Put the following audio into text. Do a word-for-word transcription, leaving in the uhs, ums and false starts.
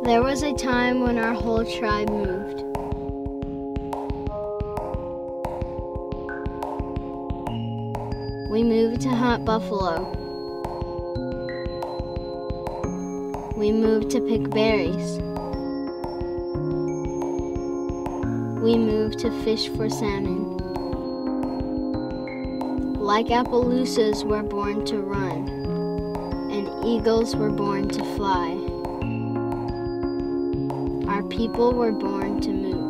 There was a time when our whole tribe moved. We moved to hunt buffalo. We moved to pick berries. We moved to fish for salmon. Like Appaloosas were born to run, and eagles were born to fly. Our people were born to move.